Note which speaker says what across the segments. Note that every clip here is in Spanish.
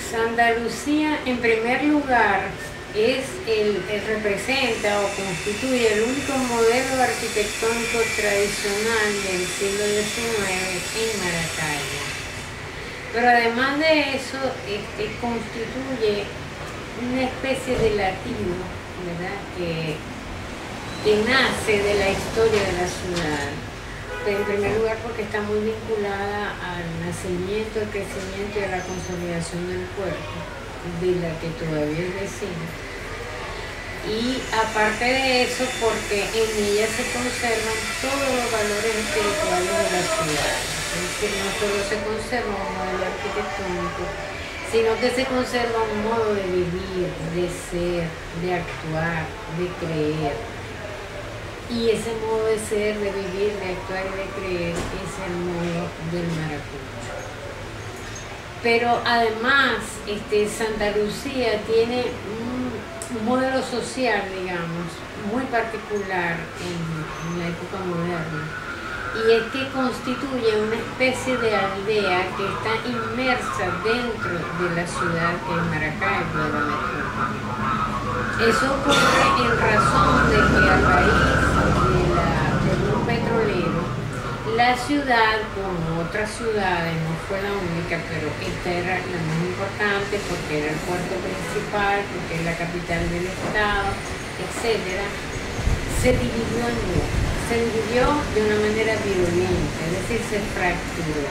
Speaker 1: Santa Lucía, en primer lugar, representa o constituye el único modelo arquitectónico tradicional del siglo XIX en Maracaibo. Pero además de eso, constituye una especie de latido, ¿verdad?, que nace de la historia de la ciudad. En primer lugar porque está muy vinculada al nacimiento, al crecimiento y a la consolidación del puerto, de la que todavía es vecina. Y aparte de eso, porque en ella se conservan todos los valores espirituales de la ciudad. Es decir, no solo se conserva un modelo arquitectónico, sino que se conserva un modo de vivir, de ser, de actuar, de creer. Y ese modo de ser, de vivir, de actuar y de creer es el modo del maracucho. Pero además, Santa Lucía tiene un modelo social, digamos, muy particular en la época moderna. Y es que constituye una especie de aldea que está inmersa dentro de la ciudad que es Maracaibo, de la metrópoli. Eso ocurre en razón de que a raíz del boom petrolero, la ciudad, como otras ciudades, no fue la única, pero esta era la más importante porque era el puerto principal, porque es la capital del estado, etc., se dividió en dos. Se dividió de una manera violenta, es decir, se fracturó.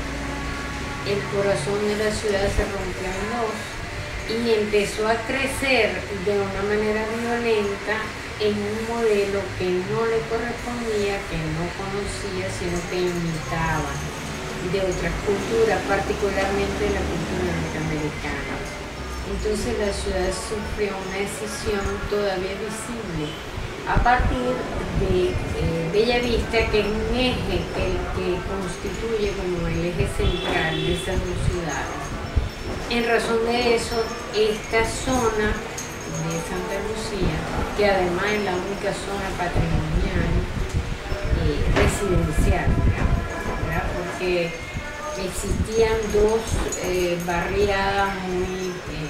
Speaker 1: El corazón de la ciudad se rompió en dos y empezó a crecer de una manera violenta en un modelo que no le correspondía, que no conocía, sino que imitaba de otras culturas, particularmente la cultura norteamericana. Entonces la ciudad sufrió una escisión todavía visible a partir de Bellavista, que es un eje que constituye como el eje central de esas dos ciudades. En razón de eso, esta zona de Santa Lucía, que además es la única zona patrimonial residencial, ¿verdad?, porque existían dos barriadas muy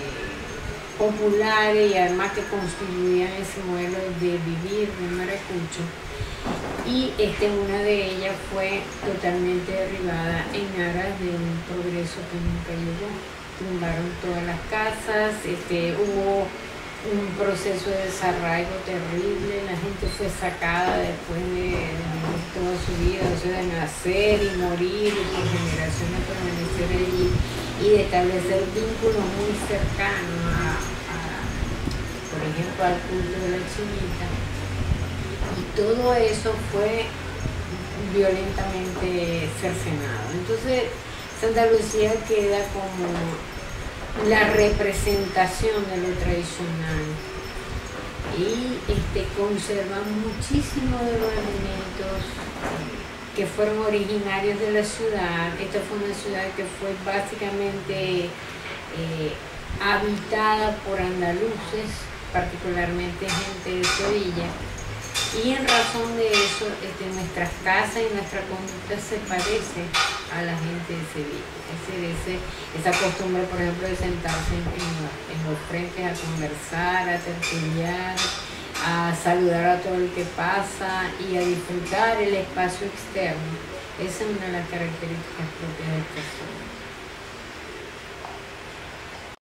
Speaker 1: populares y además que constituían ese modelo de vivir de maracucho, y una de ellas fue totalmente derribada en aras de un progreso que nunca llegó. Tumbaron todas las casas, hubo un proceso de desarraigo terrible, la gente fue sacada después de vivir toda su vida, o sea, de nacer y morir y por generaciones permanecer allí y de establecer vínculos muy cercanos por ejemplo, al culto de la Chinita. Y todo eso fue violentamente cercenado. Entonces, Santa Lucía queda como la representación de lo tradicional y conserva muchísimos de los elementos que fueron originarios de la ciudad. Esta fue una ciudad que fue básicamente habitada por andaluces, particularmente gente de Sevilla, y en razón de eso nuestras casas y nuestra conducta se parece a la gente de Sevilla. Es decir, esa costumbre, por ejemplo, de sentarse en los frentes a conversar, a tertuliar, a saludar a todo el que pasa y a disfrutar el espacio externo. Esa es una de las características propias de esta zona.